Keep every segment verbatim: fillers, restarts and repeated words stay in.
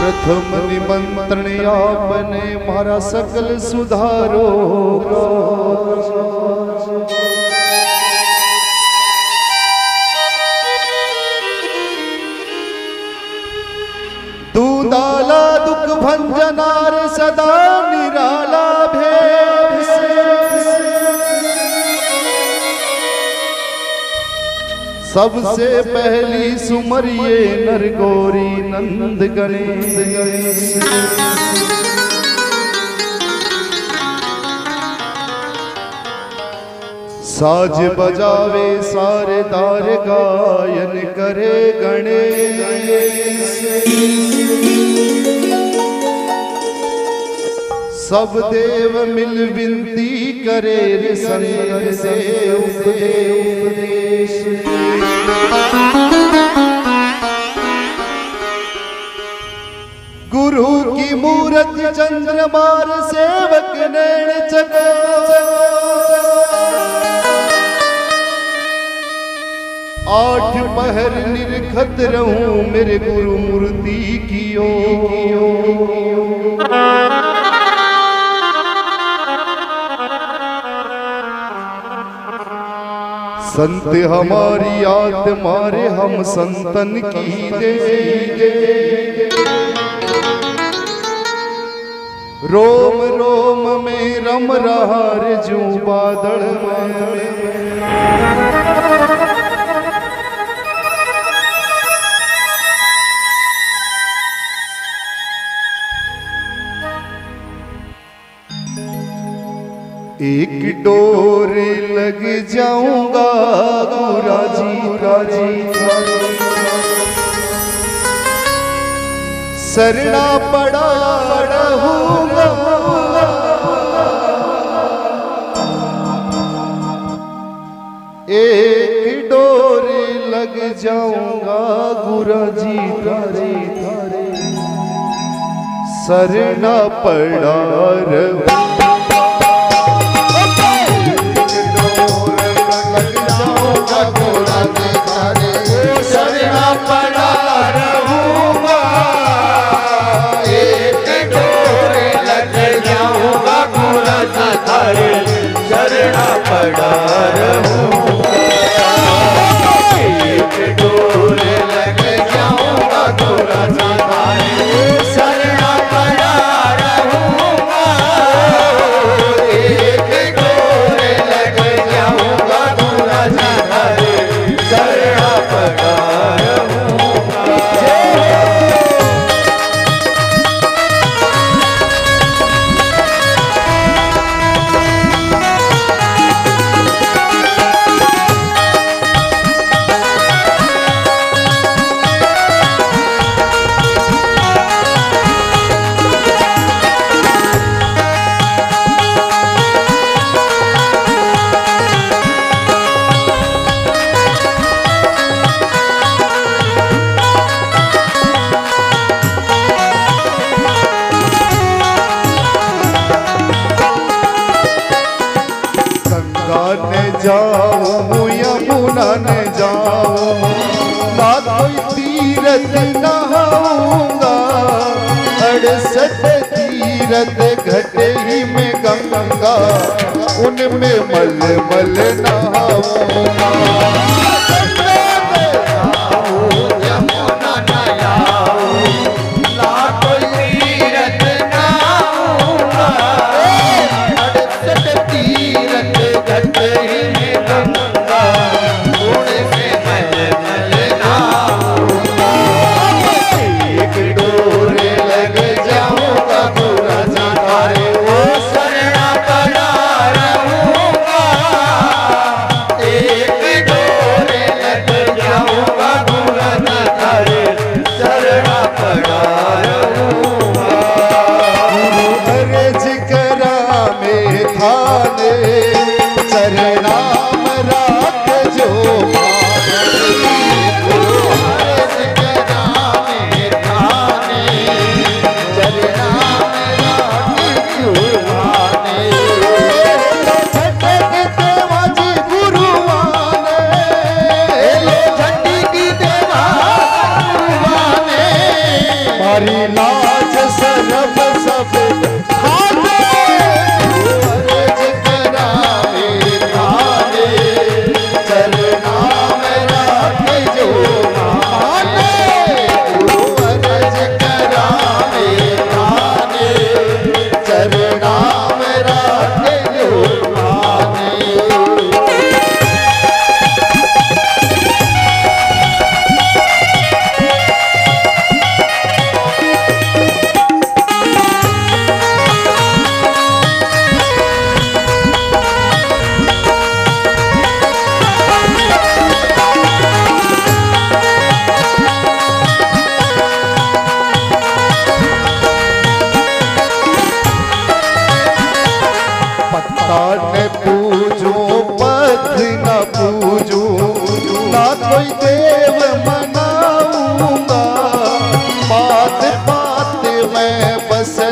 प्रथम निमंत्रण आपने मारा सकल सुधारो। दूदाला दुख भंजनार सदा निराला भेष। सबसे पहली सुमरिये नर गौरी नंद गणेश। साज बजावे सारे दार गायन करे गणेश। सब देव मिल विनती करे रे संग से उपदेश। गुरु की मूर्ति चंद्रमार सेवक नैन चको। आठ पहर निरखत रहूं मेरे गुरु मूर्ति कियो। संत हमारी आत्मा रे हम संतन की दे। रोम रोम में रम रहा रे जू बादल में। एक डोर लग जाऊंगा गुराजी राजी। सरना पड़ा रहूंगा। एक डोर लग जाऊंगा गुराजी राजी। सरना पड़ा रहूंगा। शरणा पड़ा रहूंगा। एक डोर लग जाऊंगा गुराजी थारे। शरणा पड़ा रहूंगा। एक डोर लग जाऊंगा गुराजी थारे। शरणा पड़ा रहूंगा। एक डोर लग जाऊंगा गुराजी थारे। शरणा पड़ा रहूंगा। जाऊं यमुना न जाऊं ना कोई तीरथ नहाऊंगा। अड़सठ तीरथ घटे ही में गंगा उनमें मल मल नहाऊंगा। यमुना न जाऊं ना कोई तीरथ नहाऊंगा। अड़सठ तीरथ घटे डोरे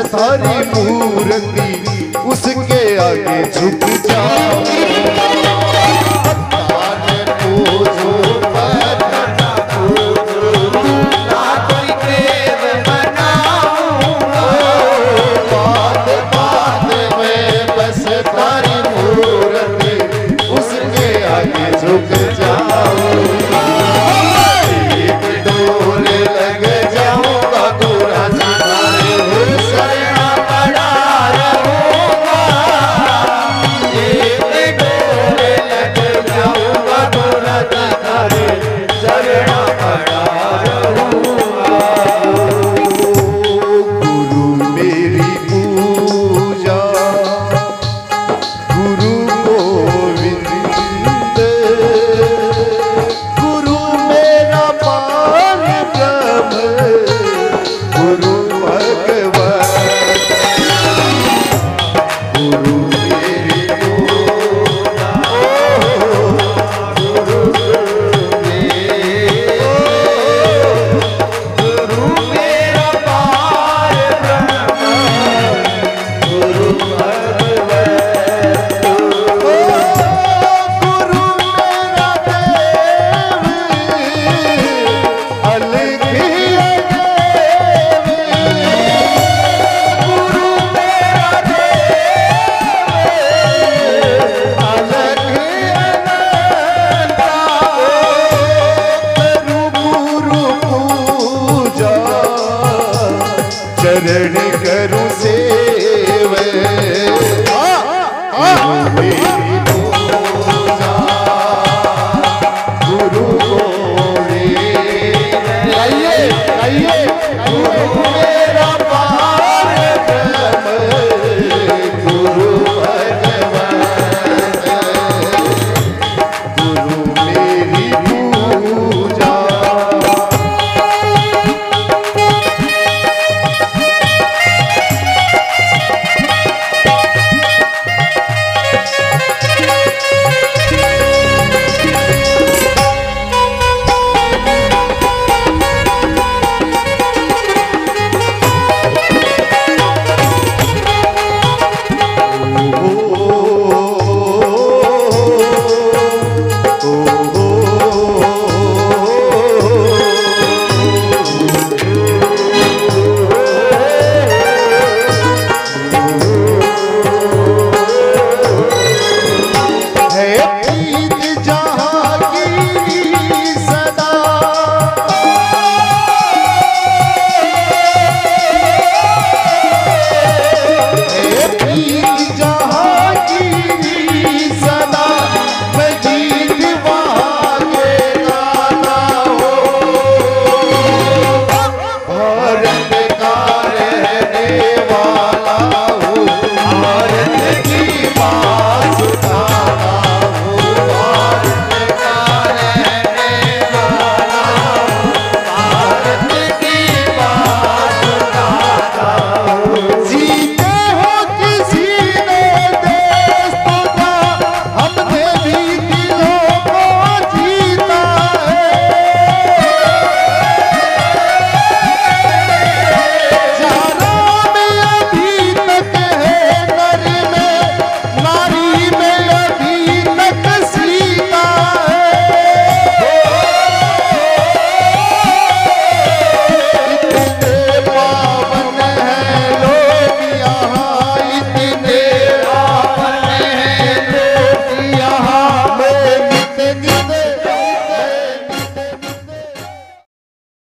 थारी मूर्ति उसके आगे झुक जाओ। बात बात में बस तारी मूर्ति उसके आगे झुक जाओ। एक डोल लग जाऊंगा गोरा तुम्हारे शरणा पड़ा रहूंगा। एक डोल लग जाऊंगा गोरा तुम्हारे शरणा पड़ा रहूंगा। गुरु मेरी पूजा गुरु गोविंद, गुरु मेरा पार ब्रह्म, गुरु भगवान। गुरु मेरी पूजा गुरु गुरु मेरा पार ब्रह्म, गुरु भगवान। गुरु मेरा देव अलग ही देव, गुरु मेरा देव अलग ही अनंता। करूं गुरु पूजा चरण करूं सेव। गुरु मेरी